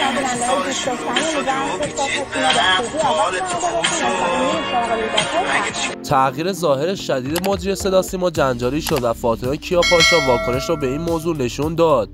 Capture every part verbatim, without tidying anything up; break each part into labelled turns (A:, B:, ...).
A: تغییر ظاهر شدید مجری صدا سیما جنجالی شد و فاطمه کیاپاشا واکنش را به این موضوع نشون داد.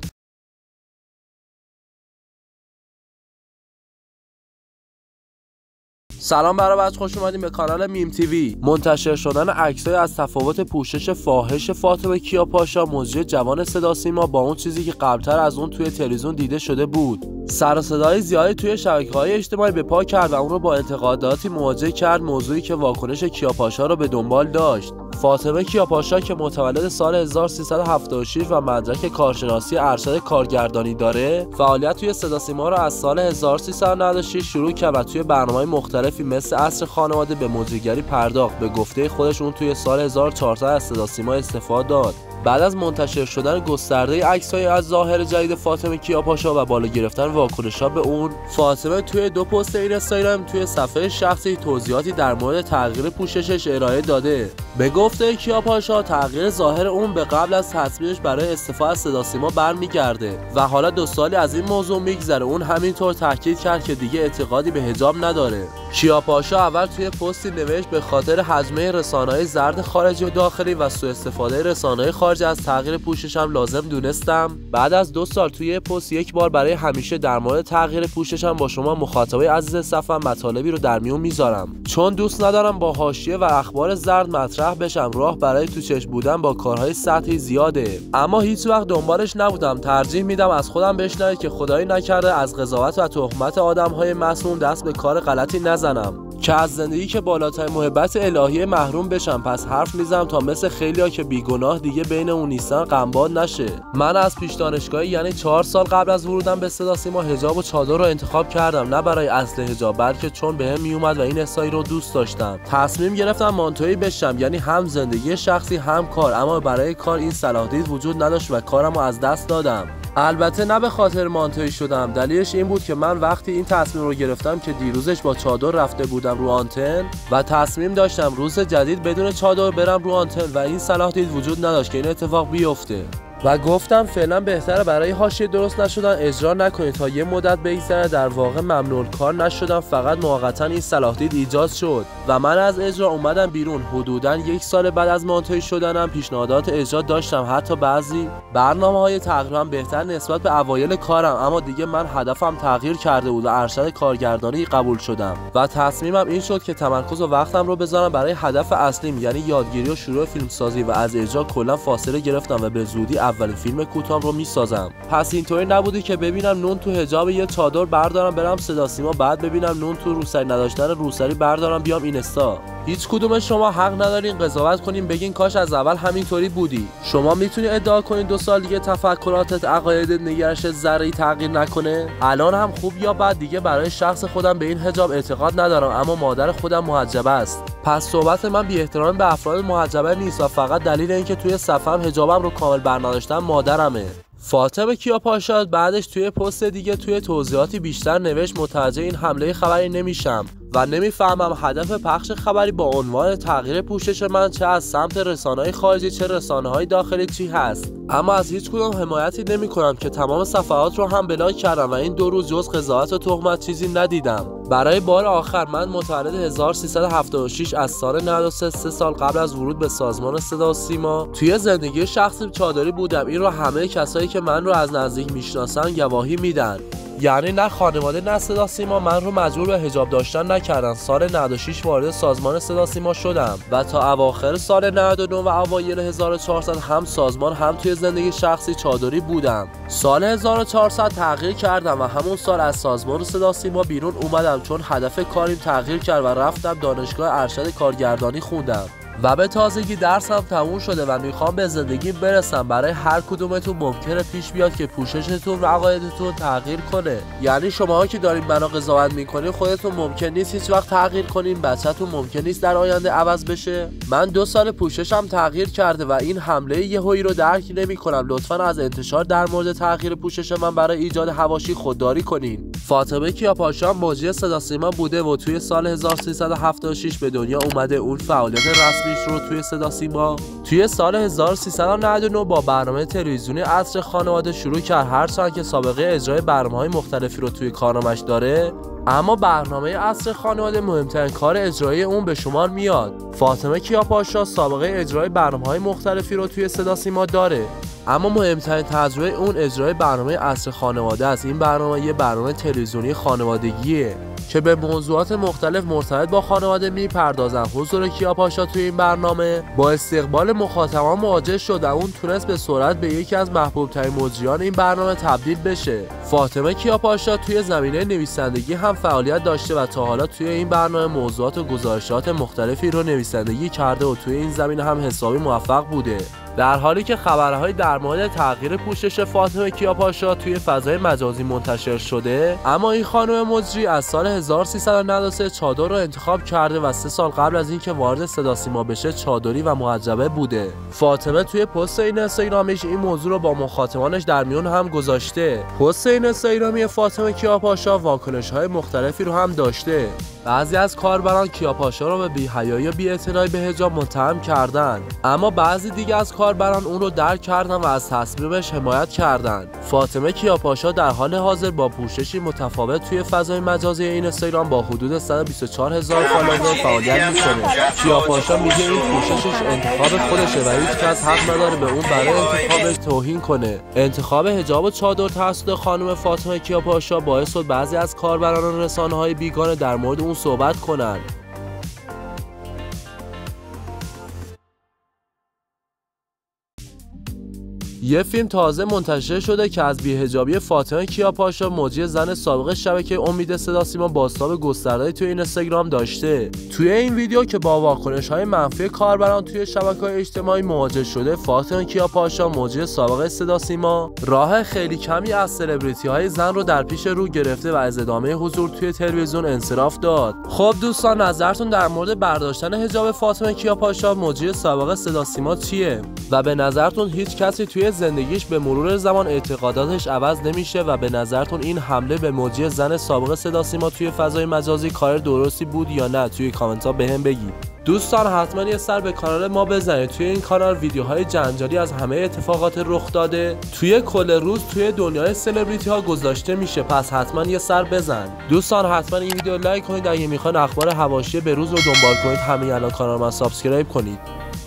A: سلام برای بچه، خوش اومدیم به کانال میم تیوی. منتشر شدن عکسای از تفاوت پوشش فاحش فاطمه کیاپاشا مجری جوان صدا سیما با اون چیزی که قبلتر از اون توی تلویزیون دیده شده بود. سر و صدای زیادی توی شبکه‌های اجتماعی به پا کرد و اون رو با انتقاداتی مواجه کرد، موضوعی که واکنش کیاپاشا رو به دنبال داشت. فاطمه کیاپاشا که متولد سال هزار و سیصد و هفتاد و شش و مدرک کارشناسی ارشد کارگردانی داره، فعالیت توی صدا سیما را از سال هزار و سیصد و نود و شش شروع کرد و توی برنامه‌های مختلفی مثل عصر خانواده به مجریگری پرداخت. به گفته خودش اون توی سال هزار و چهارصد از صدا سیما استعفا داد. بعد از منتشر شدن گسترده عکس‌های از ظاهر جدید فاطمه کیاپاشا و بالا گرفتن واکنش‌ها به اون، فاطمه توی دو پست اینستاگرام توی صفحه شخصی توضیحاتی در مورد تغییر پوششش ارائه داده. به گفته کیاپاشا تغییر ظاهر اون به قبل از تصمیمش برای استعفا از صدا سیما برمیگرده و حالا دو سالی از این موضوع میگذره. اون همینطور تاکید کرد که دیگه اعتقادی به حجاب نداره. کیاپاشا اول توی پستی نوشت به خاطر حجمه رسانه‌های زرد خارجی و داخلی و سوء استفاده رسانه‌های خارجی از تغییر پوششم لازم دونستم. بعد از دو سال توی پست یک بار برای همیشه در مورد تغییر پوششم با شما مخاطبای عزیز صفم مطالبی رو در میون میذارم، چون دوست ندارم با حاشیه و اخبار زرد مطرح بشم. راه برای تو چشم بودن با کارهای سطحی زیاده، اما هیچ وقت دنبالش نبودم. ترجیح میدم از خودم بشنوید که خدایی نکرده از قضاوت و تهمت آدم‌های مسموم دست به کار غلطی نزنم که از زندگی که بالاترین محبت الهی محروم بشم. پس حرف میزنم تا مثل خیلیا که بیگناه دیگه بین اون نیستن غمباد نشه. من از پیش دانشگاهی یعنی چهار سال قبل از ورودم به صدا سیما حجاب و چادر رو انتخاب کردم، نه برای اصل حجاب بلکه چون بهم میومد و این استایل رو دوست داشتم. تصمیم گرفتم مانتویی بشم، یعنی هم زندگی شخصی هم کار، اما برای کار این صلاحیت وجود نداشت و کارم رو از دست دادم. البته نه به خاطر مانتویی شدم، دلیلش این بود که من وقتی این تصمیم رو گرفتم که دیروزش با چادر رفته بودم رو آنتن و تصمیم داشتم روز جدید بدون چادر برم رو آنتن و این صلاحیت وجود نداشت که این اتفاق بیفته و گفتم فعلا بهتره برای حاشیه درست نشدن اجرا نکنید تا یه مدت بگذره. در واقع ممنوع کار نشدم، فقط موقتا این صلاحیت ایجاد شد و من از اجرا اومدم بیرون. حدودا یک سال بعد از مانتویی شدنم پیشنهادات اجرا داشتم، حتی بعضی برنامه‌های تقریبا بهتر نسبت به اوایل کارم، اما دیگه من هدفم تغییر کرده بود و ارشد کارگردانی قبول شدم و تصمیمم این شد که تمرکز و وقتم رو بذارم برای هدف اصلیم، یعنی یادگیری و شروع فیلمسازی، و از اجرا کلا فاصله گرفتم و به زودی اولین فیلم کوتاهم رو میسازم. پس اینطوری نبودی که ببینم نون تو حجاب یه چادر بردارم برم صدا سیما، بعد ببینم نون تو روسری نداشتن روسری بردارم بیام اینستا. هیچ کدوم شما حق ندارین قضاوت کنین بگین کاش از اول همینطوری بودی. شما میتونی ادعا کنین دو سال دیگه تفکراتت، عقایدت، نگرشت ذره‌ای تغییر نکنه. الان هم خوب یا بد دیگه برای شخص خودم به این حجاب اعتقاد ندارم، اما مادر خودم محجبه است. پس صحبت من بی احترام به افراد محجبه نیست و فقط دلیل اینکه توی صفم حجابم رو کامل برنداشتم مادرمه. فاطمه کیاپاشا بعدش توی پست دیگه توی توضیحاتی بیشتر نوشت متوجه این حمله خبری نمیشم و نمیفهمم هدف پخش خبری با عنوان تغییر پوشش من چه از سمت رسانه‌های خارجی چه رسانه‌های داخلی چی هست، اما از هیچ کدوم حمایتی نمی‌کنم که تمام صفحات رو هم بلاک کردم و این دو روز جز قضاوت و تهمت چیزی ندیدم. برای بار آخر من متولد هزار و سیصد و هفتاد و شش از سال نود و سه، سه سال قبل از ورود به سازمان صدا و سیما توی زندگی شخصی چادری بودم. این رو همه کسایی که من رو از نزدیک میشناسن گواهی میدن، یعنی نه خانواده نه صدا سیما من رو مجبور به حجاب داشتن نکردن. سال نود و شش وارد سازمان صدا سیما شدم و تا اواخر سال نود و نه و اوایل هزار و چهارصد هم سازمان هم توی زندگی شخصی چادری بودم. سال هزار و چهارصد تغییر کردم و همون سال از سازمان صدا سیما بیرون اومدم چون هدف کاریم تغییر کرد و رفتم دانشگاه ارشد کارگردانی خوندم و به تازگی درسم تموم شده و میخوام به زندگی برسم. برای هر کدومتون ممکنه پیش بیاد که پوششتون و عقایدتون تغییر کنه، یعنی شماها که دارین منو قضاوت میکنین خودتون ممکن نیست هیچ وقت تغییر کنین، بچه‌تون ممکن نیست در آینده عوض بشه. من دو سال پوششم تغییر کرده و این حمله یهویی رو درک نمیکنم. لطفاً از انتشار در مورد تغییر پوشش من برای ایجاد حواشی خودداری کنین. فاطمه کیاپاشا مجری صدا سیما بوده و توی سال هزار و سیصد و هفتاد و شش به دنیا اومده. اون فعالیت رسمیش رو توی صدا سیما توی سال هزار و سیصد و نود و نه با برنامه تلویزیونی عصر خانواده شروع کرد. هرچند که سابقه اجرای برنامه‌های مختلفی رو توی کارنامه‌اش داره، اما برنامه عصر خانواده مهمترین کار اجرایی اون به شمار میاد. فاطمه کیاپاشا سابقه اجرای برنامه‌های مختلفی رو توی صدا سیما داره، اما مهمترین تجربه اون اجرای برنامه عصر خانواده است. این برنامه یه برنامه تلویزیونی خانوادگیه که به موضوعات مختلف مرتبط با خانواده میپردازن. حضور کیاپاشا توی این برنامه با استقبال مخاطبان مواجه شد و اون تونست به سرعت به یکی از محبوب ترین مجریان این برنامه تبدیل بشه. فاطمه کیاپاشا توی زمینه نویسندگی هم فعالیت داشته و تا حالا توی این برنامه موضوعات و گزارشات مختلفی رو نویسندگی کرده و توی این زمینه هم حسابی موفق بوده. در حالی که خبرهای در مورد تغییر پوشش فاطمه کیاپاشا توی فضای مجازی منتشر شده، اما این خانم مجری از سال هزار و سیصد و نود و سه چادر رو انتخاب کرده و سه سال قبل از اینکه وارد صدا سیما بشه چادری و محجبه بوده. فاطمه توی پست این اینستاگرامیش این موضوع رو با مخاطبانش در میون هم گذاشته. پست این اینستاگرامی فاطمه کیاپاشا واکنش‌های مختلفی رو هم داشته. بعضی از کاربران کیاپاشا رو به بی‌حیایی و بی‌اعتنایی به حجاب متهم کردند، اما بعضی دیگه از کاربران اون رو درک کردن و از تصمیمش حمایت کردند. فاطمه کیاپاشا در حال حاضر با پوششی متفاوت توی فضای مجازی اینستاگرام با حدود صد و بیست و چهار هزار فالوور فعالیت می‌کنه. کیاپاشا میگه این پوششش انتخاب خودشه و هیچ کس حق نداره به اون برای انتخابش توهین کنه. انتخاب حجاب و چادر توسط خانم فاطمه کیاپاشا باعث شد بعضی از کاربران و رسانه‌های بیگانه در مورد اون صحبت کنن. یه فیلم تازه منتشر شده که از بی‌حجابی فاطمه کیاپاشا مجری زن سابق شبکه امید صدا سیما بازتاب گسترده توی اینستاگرام داشته. توی این ویدیو که با واکنش‌های منفی کاربران توی شبکه‌های اجتماعی مواجه شده، فاطمه کیاپاشا مجری سابق صدا سیما راه خیلی کمی از سلبریتی‌های زن رو در پیش رو گرفته و از ادامه حضور توی تلویزیون انصراف داد. خب دوستان، نظرتون در مورد برداشتن حجاب فاطمه کیاپاشا مجری سابق صدا سیما چیه؟ و به نظرتون هیچ کسی توی زندگیش به مرور زمان اعتقاداتش عوض نمیشه و به نظرتون این حمله به مجری زن سابق صدا سیما توی فضای مجازی کار درستی بود یا نه؟ توی کامنت ها بهم بگید. دوستان حتما یه سر به کانال ما بزنید. توی این کانال ویدیوهای جنجالی از همه اتفاقات رخ داده توی کل روز توی دنیای سلبریتی ها گذاشته میشه، پس حتما یه سر بزن. دوستان حتما این ویدیو لایک کنید، اگه میخواین اخبار حواشی به روز رو دنبال کنید همین الان کانال ما سابسکرایب کنید.